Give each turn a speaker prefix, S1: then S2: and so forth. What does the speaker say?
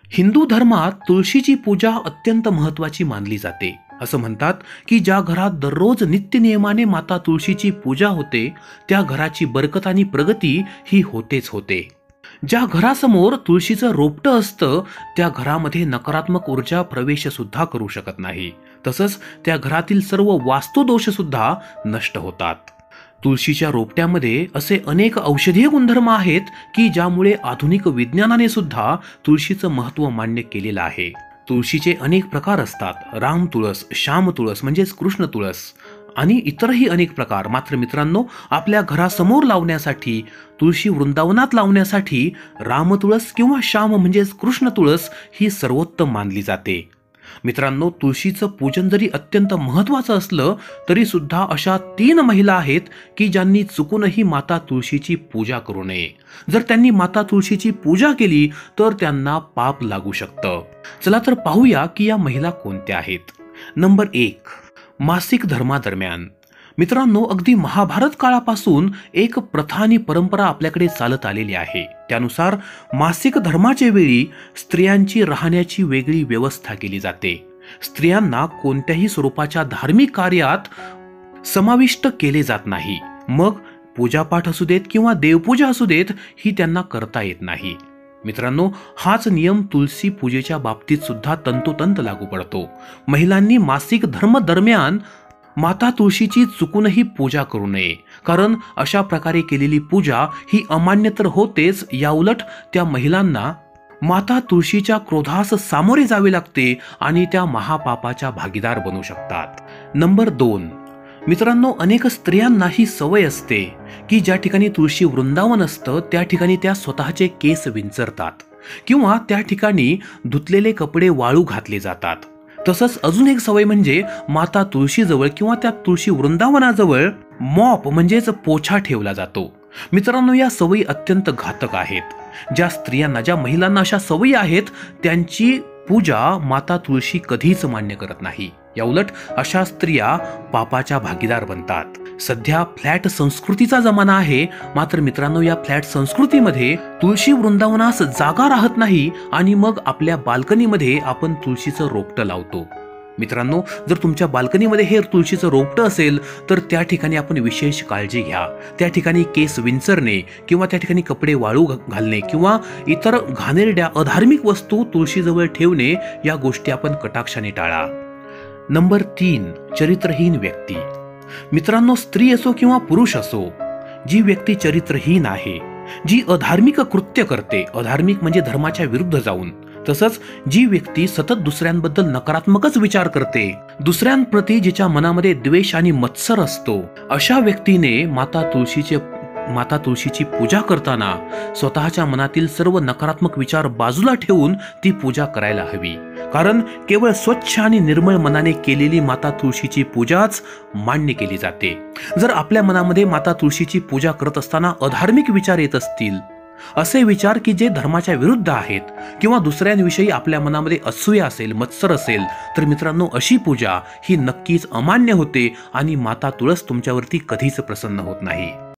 S1: हिंदू धर्मात तुळशीची पूजा अत्यंत महत्त्वाची मानली जाते। असं म्हणतात की ज्या घरात दररोज नित्यनियमाने माता तुळशीची पूजा होते त्या घराची बरकत आणि प्रगती ही होतेच होते। ज्या घरासमोर तुळशीचं रोपटं असतं त्या घरामध्ये नकारात्मक ऊर्जा प्रवेश सुद्धा करू शकत नाही, तसंच त्या घरातील सर्व वास्तुदोष सुद्धा नष्ट होतात। तुळशीच्या रोपट्यामध्ये असे अनेक औषधीय गुणधर्म आहेत की ज्यामुळे आधुनिक विज्ञानाने सुद्धा तुळशीचं महत्त्व मान्य केलेलं आहे। तुळशीचे अनेक प्रकार असतात, राम तुळस, श्याम तुळस म्हणजेच कृष्ण तुळस आणि इतरही अनेक प्रकार। मात्र मित्रांनो, आपल्या घरासमोर लावण्यासाठी, तुळशी वृंदावनात लावण्यासाठी राम तुळस किंवा श्याम म्हणजेच कृष्ण तुळस ही सर्वोत्तम मानली जाते। मित्रांनो, तुळशीचं पूजन जरी अत्यंत महत्त्वाचं असलं तरी सुद्धा अशा 3 महिला आहेत की ज्यांनी चुकूनही माता तुळशीची पूजा करू नये। जर त्यांनी माता तुळशीची पूजा केली तर त्यांना पाप लागू शकतं। चला तर पाहूया की या महिला कोणत्या आहेत। नंबर 1, मासिक धर्मादरम्यान। मित्रांनो, अगदी महाभारत काळापासून एक प्रथा आणि परंपरा आपल्याकडे चालत आलेली आहे। त्यानुसार मासिक धर्माच्या वेळी स्त्रियांची राहण्याची वेगळी व्यवस्था केली जाते। स्त्रियांना कोणत्याही स्वरूपाच्या धार्मिक कार्यात समाविष्ट केले जात नाही। मग पूजापाठ असू देत किंवा देवपूजा असू देत ही त्यांना करता येत नाही। मित्रांनो, हाच नियम तुळशी पूजेच्या बाबतीत सुद्धा तंतोतंत लागू पडतो। महिलांनी मासिक धर्म दरम्यान माता तुळशीची चुकूनही पूजा करू नये, कारण अशा प्रकारे केलेली पूजा ही अमान्य तर होतेच, याउलट त्या महिलांना माता तुळशीच्या क्रोधास सामोरे जावे लागते आणि त्या महापापाच्या भागीदार बनू शकतात। नंबर 2, मित्रांनो, अनेक स्त्रियांना ही सवय असते की ज्या ठिकाणी तुळशी वृंदावन असतं त्या ठिकाणी त्या स्वतःचे केस विंचरतात किंवा त्या ठिकाणी धुतलेले कपडे वाळू घातले जातात। तसंच अजून एक सवय म्हणजे माता तुळशीजवळ किंवा त्या तुळशी वृंदावनाजवळ मॉप म्हणजेच पोछा ठेवला जातो। मित्रांनो, या सवयी अत्यंत घातक आहेत। ज्या स्त्रियांना, ज्या महिलांना अशा सवयी आहेत त्यांची पूजा माता तुळशी कधीच मान्य करत नाही। याउलट अशा स्त्रिया पापाच्या भागीदार बनतात। सध्या फ्लॅट संस्कृतीचा जमाना आहे, मात्र मित्रांनो, या फ्लॅट संस्कृतीमध्ये तुळशी वृंदावनास जागा राहत नाही आणि मग आपल्या बाल्कनीमध्ये आपण तुळशीचं रोपटं लावतो। मित्रांनो, जर तुमच्या बाल्कनीमध्ये हे तुळशीचं रोपटं असेल तर त्या ठिकाणी आपण विशेष काळजी घ्या। त्या ठिकाणी केस विंचरणे किंवा त्या ठिकाणी कपडे वाळू घालणे किंवा इतर घाणेरड्या अधार्मिक वस्तू तुळशीजवळ ठेवणे या गोष्टी आपण कटाक्षाने टाळा। नंबर 3, चरित्रहीन व्यक्ती। मित्रांनो, स्त्री असो किंवा पुरुष असो, जी व्यक्ती चरित्रहीन आहे, जी अधार्मिक कृत्य करते, अधार्मिक म्हणजे धर्माच्या विरुद्ध जाऊन, तसंच जी व्यक्ती सतत दुसऱ्यांबद्दल नकारात्मकच विचार करते, दुसऱ्यांप्रती जिच्या मनामध्ये द्वेष आणि मत्सर असतो, अशा व्यक्तीने माता तुळशीची पूजा करताना स्वतःच्या मनातील सर्व नकारात्मक विचार बाजूला ठेवून ती पूजा करायला हवी। कारण केवळ स्वच्छ आणि निर्मळ मनाने केलेली माता तुळशीची पूजाच मान्य केली जाते। जर आपल्या मनामध्ये माता तुळशीची पूजा करत असताना अधार्मिक विचार येत असतील, असे विचार की जे धर्माच्या विरुद्ध आहेत किंवा दुसऱ्यांविषयी आपल्या मनामध्ये असूया असेल, मत्सर असेल, तर मित्रांनो, अशी पूजा ही नक्कीच अमान्य होते आणि माता तुळस तुमच्यावरती कधीच प्रसन्न होत नाही।